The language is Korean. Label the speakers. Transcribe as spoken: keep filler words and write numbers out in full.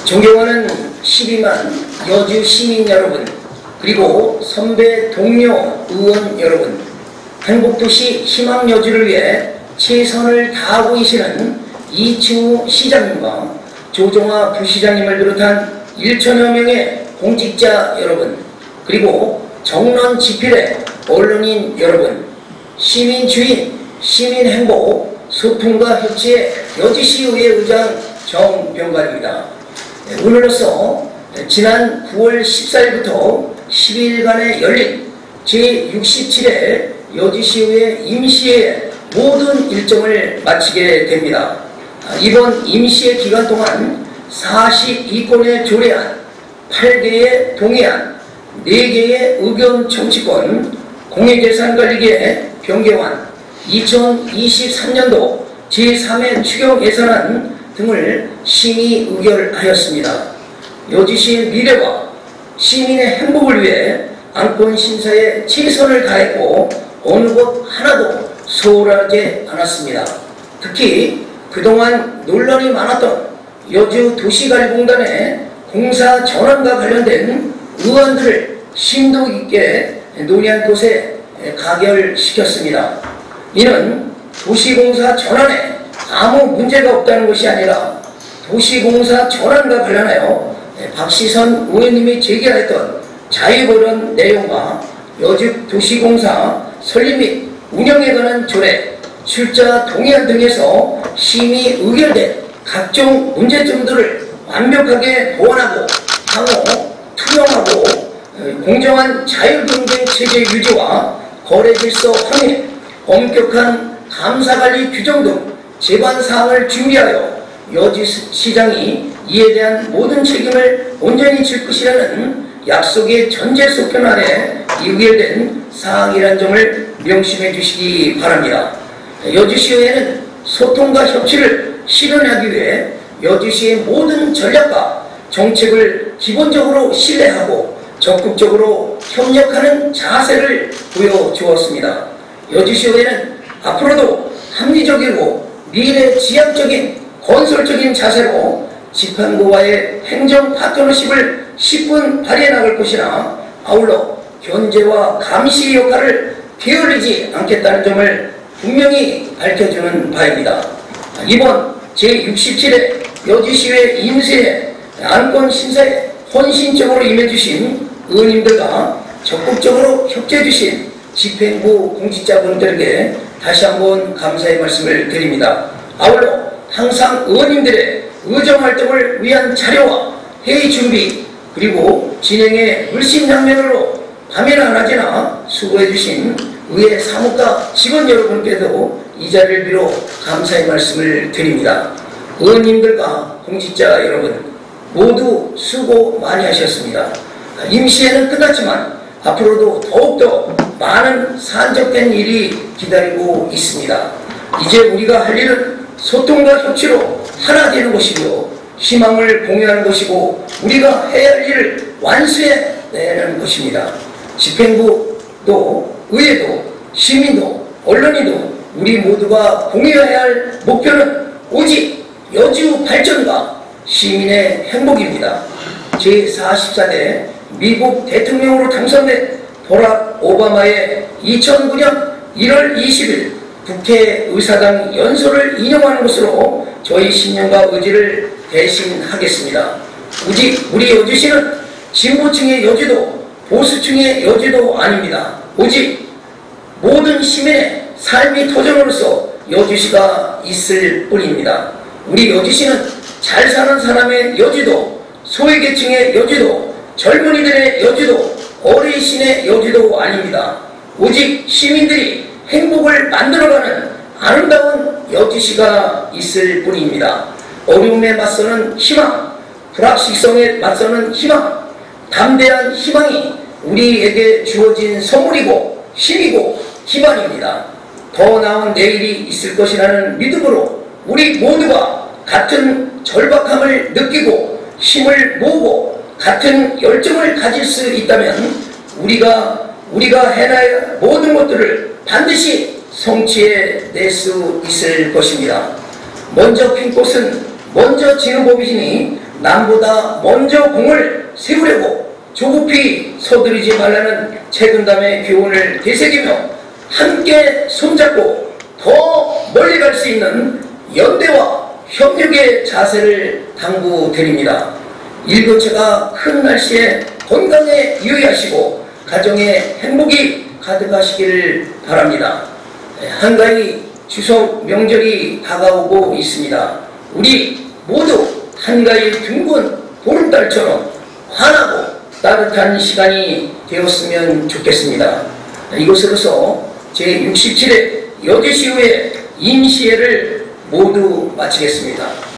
Speaker 1: 존경하는 십이만 여주 시민 여러분, 그리고 선배 동료 의원 여러분, 행복도시 희망여주를 위해 최선을 다하고 계시는 이충우 시장님과 조종아 부시장님을 비롯한 일천여 명의 공직자 여러분, 그리고 정론지필의 언론인 여러분, 시민주의, 시민행복, 소통과 협치의 여주시의회 의장 정병관입니다. 오늘로써 지난 구월 십사일부터 십이일간에 열린 제육십칠 회 여주시의회 임시회 모든 일정을 마치게 됩니다. 이번 임시회 기간 동안 사십이 건의 조례안, 팔 개의 동의안, 네 개의 의견 청취권, 공익예산관리계 변경안, 이천이십삼년도 제삼 회 추경 예산안 등을 심의 의결하였습니다. 여주시의 미래와 시민의 행복을 위해 안건 심사에 최선을 다했고 어느 것 하나도 소홀하지 않았습니다. 특히 그동안 논란이 많았던 여주도시관리공단의 공사 전환과 관련된 의안들을 심도 있게 논의한 곳에 가결시켰습니다. 이는 도시공사 전환에 아무 문제가 없다는 것이 아니라 도시공사 전환과 관련하여 박시선 의원님이 제기하였던 자유보련 내용과 여주도시공사 설립 및 운영에 관한 조례, 출자 동의안 등에서 심의 의결된 각종 문제점들을 완벽하게 보완하고 향후 투명하고 공정한 자율경쟁 체제 유지와 거래 질서 확립, 엄격한 감사관리 규정 등 제반사항을 준비하여 여주시장이 이에 대한 모든 책임을 온전히 질 것이라는 약속의 전제 속견 아래 의결된 사항이라는 점을 명심해 주시기 바랍니다. 여주시의회는 소통과 협치를 실현하기 위해 여주시의 모든 전략과 정책을 기본적으로 신뢰하고 적극적으로 협력하는 자세를 보여주었습니다. 여주시의회는 앞으로도 합리적이고 미래지향적인 건설적인 자세로 지판구와의 행정 파트너십을 십분 발휘해 나갈 것이나 아울러 견제와 감시 역할을 게을리지 않겠다는 점을 분명히 밝혀주는 바입니다. 이번 제육십칠 회 여주시의회 임시회 안건 심사에 헌신적으로 임해주신 의원님들과 적극적으로 협조해주신 집행부 공직자분들에게 다시 한번 감사의 말씀을 드립니다. 아울러 항상 의원님들의 의정활동을 위한 자료와 회의 준비 그리고 진행에 물심양면으로 밤이나 낮이나 수고해주신 의회 사무과 직원 여러분께도 이 자리를 빌어 감사의 말씀을 드립니다. 의원님들과 공직자 여러분 모두 수고 많이 하셨습니다. 임시회는 끝났지만 앞으로도 더욱더 많은 산적된 일이 기다리고 있습니다. 이제 우리가 할 일은 소통과 협치로 하나 되는 것이고요. 희망을 공유하는 것이고 우리가 해야 할 일을 완수해내는 것입니다. 집행부도 의회도 시민도 언론인도 우리 모두가 공유해야 할 목표는 오직 여주 발전과 시민의 행복입니다. 제사십사 대 미국 대통령으로 당선된 버락 오바마의 이천구년 일월 이십일 국회 의사당 연설을 인용하는 것으로 저희 신념과 의지를 대신하겠습니다. 오직 우리 여주시는 진보층의 여주도 보수층의 여주도 아닙니다. 오직 모든 시민의 삶이 터전으로서 여주시가 있을 뿐입니다. 우리 여주시는 잘 사는 사람의 여주도, 소외계층의 여주도, 젊은이들의 여주도, 어르신의 여주도 아닙니다. 오직 시민들이 행복을 만들어가는 아름다운 여주시가 있을 뿐입니다. 어려움에 맞서는 희망, 불확실성에 맞서는 희망, 담대한 희망이 우리에게 주어진 선물이고 힘이고 기반입니다. 더 나은 내일이 있을 것이라는 믿음으로 우리 모두가 같은 절박함을 느끼고 힘을 모으고 같은 열정을 가질 수 있다면 우리가 우리가 해나야 할 모든 것들을 반드시 성취해낼 수 있을 것입니다. 먼저 핀 꽃은 먼저 지는 법이니 남보다 먼저 공을 세우려고 조급히 서두르지 말라는 책임감의 교훈을 되새기며 함께 손잡고 더 멀리 갈 수 있는 연대와 협력의 자세를 당부드립니다. 일교차가 큰 날씨에 건강에 유의하시고 가정에 행복이 가득하시기를 바랍니다. 한가히 추석 명절이 다가오고 있습니다. 우리 모두 한가히 둥근 보름달처럼 환하고 따뜻한 시간이 되었으면 좋겠습니다. 이것으로서 제육십칠 회 여주시의회 임시회를 모두 마치겠습니다.